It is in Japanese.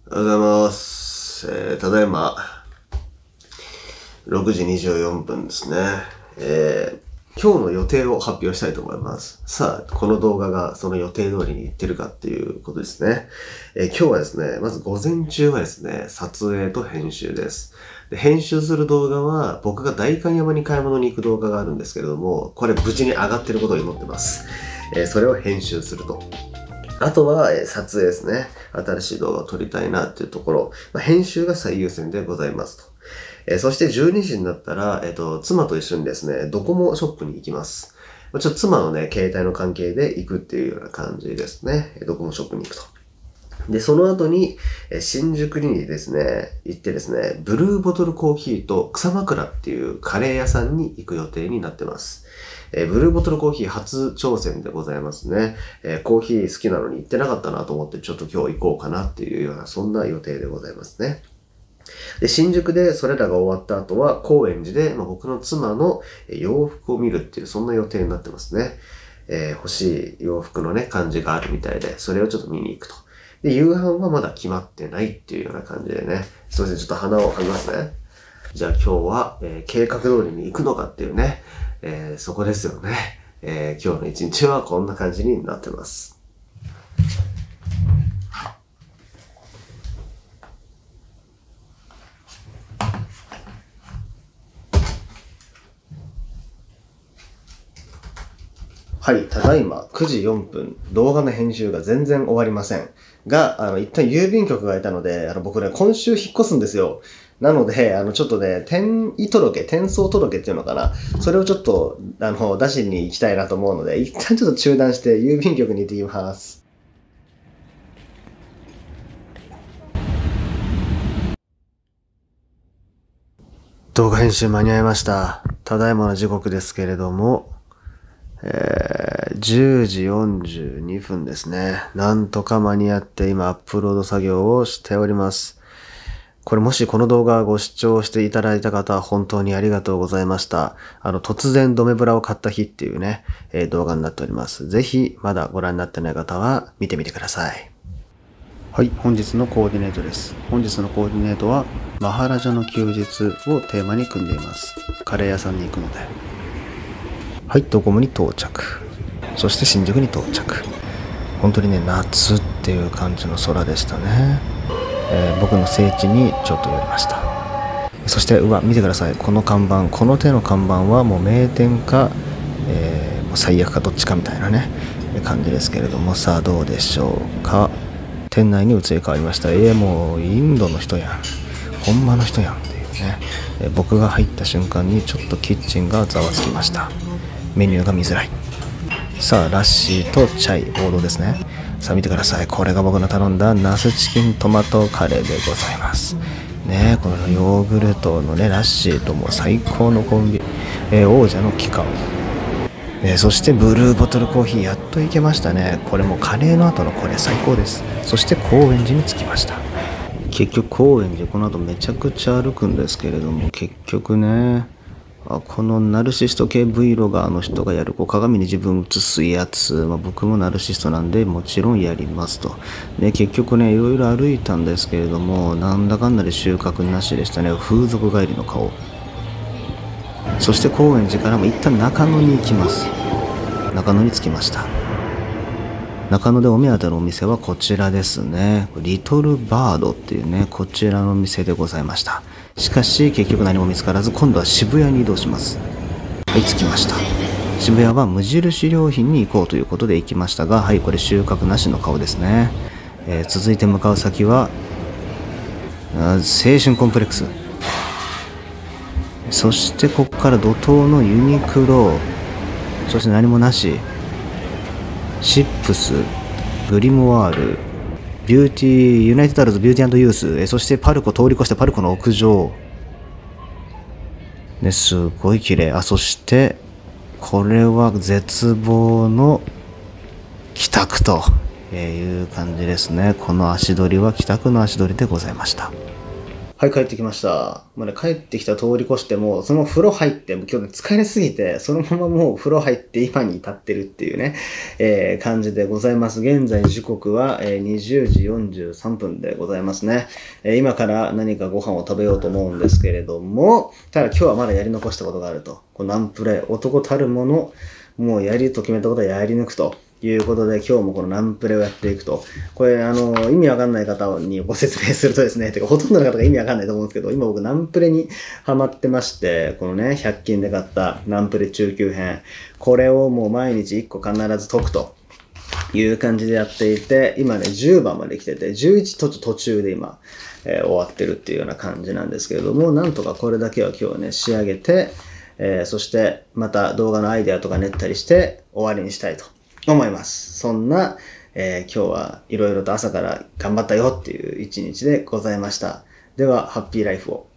おはようございます。ただいま、6時24分ですね。今日の予定を発表したいと思います。さあ、この動画がその予定通りにいってるかっていうことですね。今日はですね、まず午前中はですね、撮影と編集です。で、編集する動画は、僕が代官山に買い物に行く動画があるんですけれども、これ無事に上がってることを祈ってます。それを編集すると。あとは、撮影ですね。新しい動画を撮りたいなっていうところ、編集が最優先でございますと。そして12時になったら、妻と一緒にですね、ドコモショップに行きます。ちょっと妻のね、携帯の関係で行くっていうような感じですね。ドコモショップに行くと。で、その後に、新宿にですね、行ってですね、ブルーボトルコーヒーと草枕っていうカレー屋さんに行く予定になってます。ブルーボトルコーヒー初挑戦でございますね。コーヒー好きなのに行ってなかったなと思ってちょっと今日行こうかなっていうようなそんな予定でございますね。で、新宿でそれらが終わった後は高円寺で、僕の妻の洋服を見るっていうそんな予定になってますね。欲しい洋服のね感じがあるみたいでそれをちょっと見に行くと。で、夕飯はまだ決まってないっていうような感じでね。すいません、ちょっと鼻をかみますね。じゃあ今日は、計画通りに行くのかっていうね。そこですよね。今日の一日はこんな感じになってます。はい、ただいま9時4分、動画の編集が全然終わりません。が、一旦郵便局がいたので、僕ね、今週引っ越すんですよ。なので、ちょっとね、転送届っていうのかな。それをちょっと、出しに行きたいなと思うので、一旦ちょっと中断して郵便局に行ってきます。動画編集間に合いました。ただいまの時刻ですけれども、10時42分ですね。なんとか間に合って今アップロード作業をしております。これもしこの動画をご視聴していただいた方は本当にありがとうございました。突然ドメブラを買った日っていうね、動画になっております。ぜひまだご覧になってない方は見てみてください。はい、本日のコーディネートです。本日のコーディネートはマハラジャの休日をテーマに組んでいます。カレー屋さんに行くので。はい、ドコモに到着。そして新宿に到着。本当にね、夏っていう感じの空でしたね。僕の聖地にちょっと寄りました。そして、見てください。この看板、この手の看板はもう名店か、もう最悪かどっちかみたいなね、感じですけれども、さあどうでしょうか。店内に移り変わりました。もうインドの人やん。ほんまの人やんっていうね。僕が入った瞬間にちょっとキッチンがざわつきました。メニューが見づらい。さあラッシーとチャイ王道ですね。さあ見てください。これが僕の頼んだナスチキントマトカレーでございますね。このヨーグルトのねラッシーとも最高のコンビ、王者のキカオ、そしてブルーボトルコーヒーやっと行けましたね。これもカレーの後のこれ最高です。そして高円寺に着きました。結局高円寺この後めちゃくちゃ歩くんですけれども、結局ね、このナルシスト系 Vlogger の人がやる鏡に自分映すやつ、僕もナルシストなんでもちろんやりますと。で結局ねいろいろ歩いたんですけれども、なんだかんだで収穫なしでしたね。風俗帰りの顔。そして高円寺からも一旦中野に行きます。中野に着きました。中野でお目当てのお店はこちらですね。リトルバードっていうね、こちらの店でございました。しかし結局何も見つからず、今度は渋谷に移動します。はい、着きました。渋谷は無印良品に行こうということで行きましたが、はい、これ収穫なしの顔ですね。続いて向かう先は青春コンプレックス。そしてここから怒涛のユニクロ、そして何もなし、シップス、グリモワール、ビューティー、ユナイテッドアルズビューティー&ユース、そしてパルコ、通り越してパルコの屋上。ね、すごい綺麗。そして、これは絶望の帰宅という感じですね。この足取りは帰宅の足取りでございました。 はい、帰ってきました。まあね、帰ってきた通り越しても、その風呂入って、もう今日ね、疲れすぎて、そのままもう風呂入って今に至ってるっていうね、感じでございます。現在時刻は、20時43分でございますね。今から何かご飯を食べようと思うんですけれども、ただ今日はまだやり残したことがあると。このナンプレ、男たるもの、もうやりと決めたことはやり抜くと。いうことで、今日もこのナンプレをやっていくと。これ、意味わかんない方にご説明するとですね、てかほとんどの方が意味わかんないと思うんですけど、今僕ナンプレにハマってまして、このね、100均で買ったナンプレ中級編。これをもう毎日1個必ず解くという感じでやっていて、今ね、10番まで来てて、11途中で今、終わってるっていうような感じなんですけれども、なんとかこれだけは今日ね、仕上げて、そしてまた動画のアイデアとか練ったりして終わりにしたいと思います。そんな、今日はいろいろと朝から頑張ったよっていう一日でございました。では、ハッピーライフを。